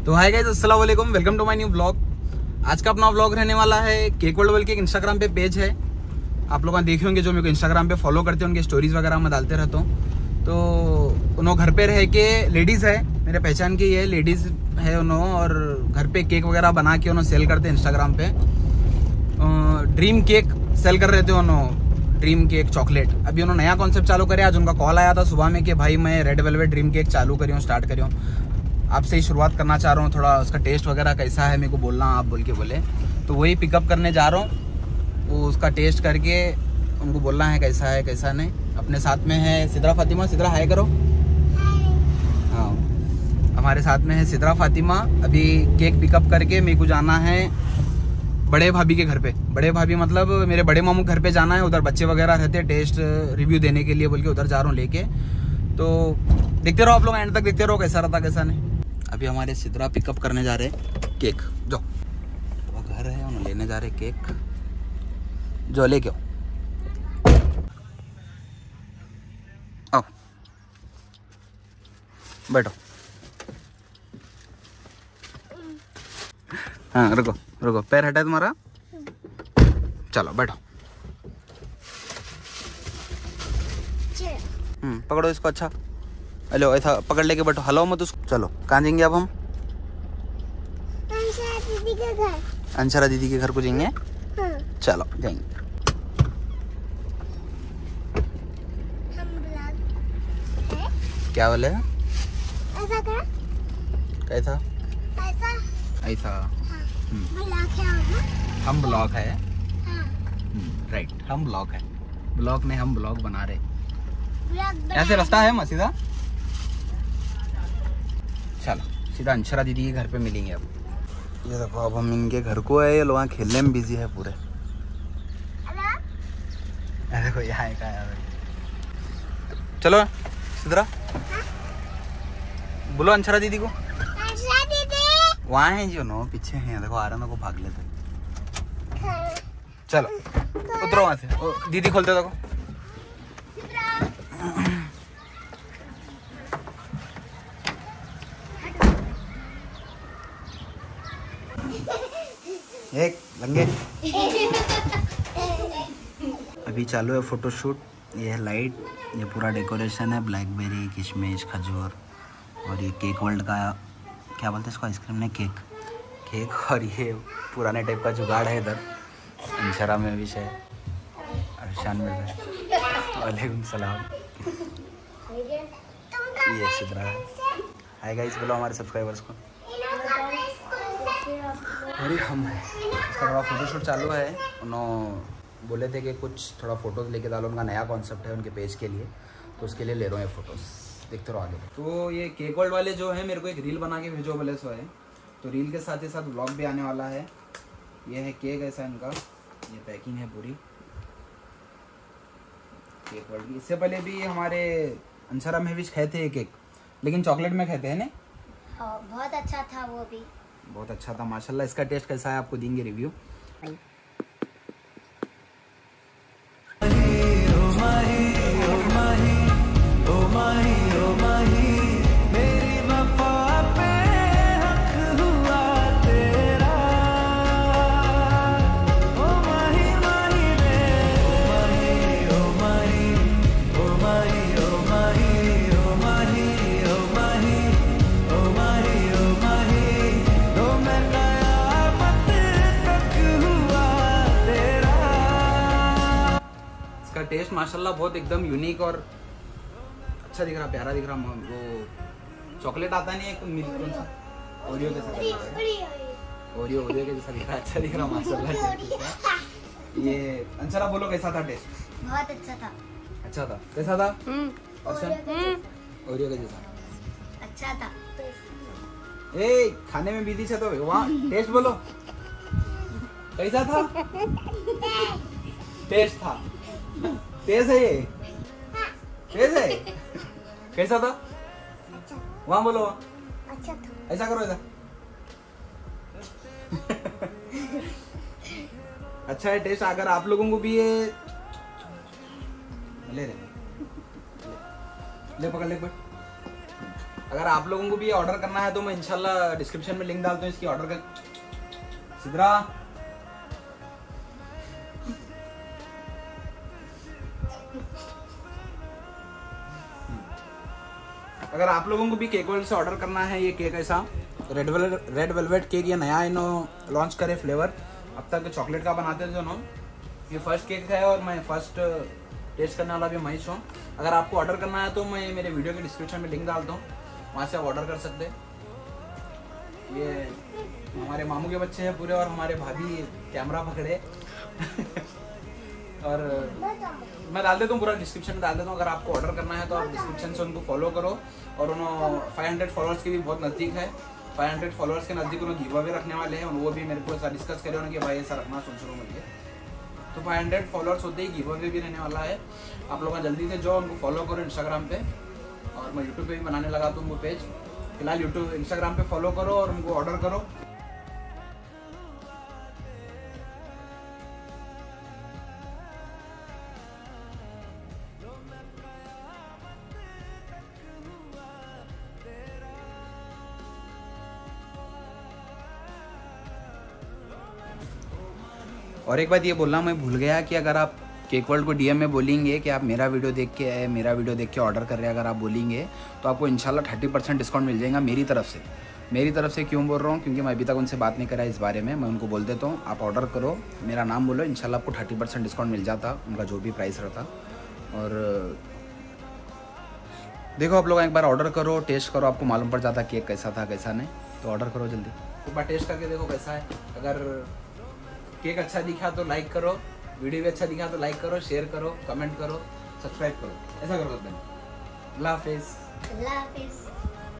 तो हाय गाइस, अस्सलाम वालेकुम, welcome to my new blog. आज का अपना ब्लॉग रहने वाला है केक वर्ल्ड के एक इंस्टाग्राम पे पेज है। आप लोग देखे होंगे जो मेरे को इंस्टाग्राम पे फॉलो करते हैं, उनके स्टोरीज वगैरह मैं डालते रहता हूँ। तो उन्होंने घर पे रह के, लेडीज़ है मेरे पहचान की, ये लेडीज़ है उन्होंने, और घर पे केक वगैरह बना के उन्होंने सेल करते हैं इंस्टाग्राम पे। ड्रीम केक सेल कर रहे थे उन्होंने, ड्रीम केक चॉकलेट। अभी उन्होंने नया कॉन्सेप्ट चालू करे। आज उनका कॉल आया था सुबह में कि भाई मैं रेड वेलवेट ड्रीम केक चालू करी हूँ, स्टार्ट करी हूँ, आपसे ही शुरुआत करना चाह रहा हूँ, थोड़ा उसका टेस्ट वगैरह कैसा है मेरे को बोलना आप बोल के बोले। तो वही पिकअप करने जा रहा हूँ, वो उसका टेस्ट करके उनको बोलना है कैसा है कैसा नहीं। अपने साथ में है सिद्रा फातिमा। सिद्रा हाय करो। हाँ, हमारे साथ में है सिद्रा फातिमा। अभी केक पिकअप करके मेरे को जाना है बड़े भाभी के घर पे। बड़े भाभी मतलब मेरे बड़े मामू घर पे जाना है, उधर बच्चे वगैरह रहते हैं, टेस्ट रिव्यू देने के लिए बोल के उधर जा रहा हूँ लेके। तो देखते रहो आप लोग, एंड तक देखते रहो कैसा रहता कैसा नहीं। अभी हमारे सिद्रा पिकअप करने जा रहे हैं केक। जो वो घर है उन्हें लेने जा रहे केक, जो लेके आओ, बैठो। हाँ रुको रुको, पैर हटा तुम्हारा, चलो बैठो। पकड़ो इसको, अच्छा हेलो, ऐसा पकड़ लेके बैठो, हलाओ मत उसको। चलो कहाँ जाएंगे अब हम? अंशरा दीदी के घर को जाएंगे। चलो जाएंगे। क्या बोले? ऐसा कर, कैसा ऐसा ऐसा? ब्लॉक है, हम ब्लॉग है, हाँ। राइट, हम ब्लॉग है, ब्लॉग में हम ब्लॉग बना रहे। ब्लॉक ऐसे रास्ता है सीधा। चलो सीधा अंशरा दीदी के घर पे मिलेंगे अब। ये देखो अब हम इनके घर को है, ये लोग वहाँ खेलने में बिजी है पूरे। देखो यहाँ का है। चलो सिद्रा, बोलो अंशरा दीदी को। वहाँ है जो नो, पीछे हैं, देखो आ रहा ना को भाग लेते। चलो उतरो वहाँ से, दीदी खोलते देखो। एक लंगे। अभी चालू है फोटोशूट। ये है लाइट, ये पूरा डेकोरेशन है, ब्लैकबेरी, किशमिश, खजूर, और ये केक वर्ल्ड का क्या बोलते हैं इसको, आइसक्रीम ने केक। और ये पुराने टाइप का जुगाड़ है इधर। अंशरा में भी है, अरशान में है। वालेकुम सलाम। ये सिद्रा है। हाय गाइस बोलो हमारे सब्सक्राइबर्स को। अरे हम है, इसका थोड़ा फोटोशूट चालू है। उन्होंने बोले थे कि कुछ थोड़ा फ़ोटोज़ लेके डालो, उनका नया कॉन्सेप्ट है उनके पेज के लिए, तो उसके लिए ले रहा हूँ ये फ़ोटोज़। देखते रहो आगे। तो ये केक वर्ल्ड वाले जो है मेरे को एक रील बना के भेजो बोले सो है, तो रील के साथ ही साथ व्लॉग भी आने वाला है। ये है केक, ऐसा इनका ये पैकिंग है पूरी केक वर्ल्ड की। इससे पहले भी हमारे अंशरा में भी खाए थे ये केक, लेकिन चॉकलेट में खाते हैं ना। बहुत अच्छा था, वो भी बहुत अच्छा था माशाल्लाह। इसका टेस्ट कैसा है आपको देंगे रिव्यू। टेस्ट माशाल्लाह बहुत एकदम यूनिक और अच्छा दिख रहा, प्यारा दिख रहा। वो चॉकलेट आता नहीं एक मिल्क, कौन सा ओरियो के साथ, ओरियो के जैसा दिख रहा है, अच्छा दिख रहा माशाल्लाह। ये अंशरा बोलो कैसा था टेस्ट? बहुत अच्छा था। अच्छा था, कैसा था? ओरियो के जैसा अच्छा था। ए खाने में बिजी है तो वहाँ टेस्ट बोलो कैसा था? टेस्ट था, तेज है ये, तेज है, कैसा था? वहाँ बोलो, अच्छा था। ऐसा करो, ऐसा अच्छा है टेस्ट। अगर आप लोगों को भी ये ले ले पकड़ ले, अगर आप लोगों को भी ऑर्डर करना है तो मैं इंशाल्लाह डिस्क्रिप्शन में लिंक डालता हूँ इसकी ऑर्डर कर। सिद्रा अगर आप लोगों को भी केक वर्ल्ड से ऑर्डर करना है ये केक, ऐसा रेड वेलवेट केक, ये नया इन्होंने लॉन्च करे फ्लेवर। अब तक चॉकलेट का बनाते थे दोनों, ये फर्स्ट केक है और मैं फर्स्ट टेस्ट करने वाला भी मैं हूँ। अगर आपको ऑर्डर करना है तो मैं मेरे वीडियो के डिस्क्रिप्शन में लिंक डालता हूँ, वहाँ से आप ऑर्डर कर सकते हैं। ये हमारे मामू के बच्चे हैं पूरे और हमारे भाभी कैमरा पकड़े और मैं डाल देता हूँ, पूरा डिस्क्रिप्शन में डाल देता हूँ। अगर आपको ऑर्डर करना है तो आप डिस्क्रिप्शन से उनको फॉलो करो। और उन्होंने 500 फॉलोअर्स के भी बहुत नज़दीक है, 500 फॉलोअर्स के नज़दीक उन्होंने गिव अवे रखने वाले हैं और वो भी मेरे को ऐसा डिस्कस करे उन्होंने कि भाई ऐसा रखना सोच रहा हूँ मुझे। तो 500 फॉलोअर्स होते ही गिव अवे भी रहने वाला है। आप लोग जल्दी से जो उनको फॉलो करो इंस्टाग्राम पे, और मैं यूट्यूब पे भी बनाने लगा तो उनको पेज। फिलहाल यूट्यूब इंस्टाग्राम पे फॉलो करो और उनको ऑर्डर करो। और एक बात ये बोलना मैं भूल गया कि अगर आप केक वर्ल्ड को डीएम में बोलेंगे कि आप मेरा वीडियो देख के ऑर्डर कर रहे हैं, अगर आप बोलेंगे तो आपको इंशाल्लाह 30% डिस्काउंट मिल जाएगा मेरी तरफ से। क्यों बोल रहा हूँ, क्योंकि मैं अभी तक उनसे बात नहीं करा इस बारे में। मैं उनको बोल देता हूँ आप ऑर्डर करो, मेरा नाम बोलो, इंशाल्लाह आपको 30% डिस्काउंट मिल जाता, उनका जो भी प्राइस रहता। और देखो आप लोग एक बार ऑर्डर करो, टेस्ट करो, आपको मालूम पड़ जाता केक कैसा था कैसा नहीं। तो ऑर्डर करो जल्दी, एक बार टेस्ट करके देखो कैसा है। अगर केक अच्छा दिखा तो लाइक करो, वीडियो भी अच्छा दिखा तो लाइक करो, शेयर करो, कमेंट करो, सब्सक्राइब करो, ऐसा करो। अल्लाह हाफिज़। अल्लाह हाफिज़।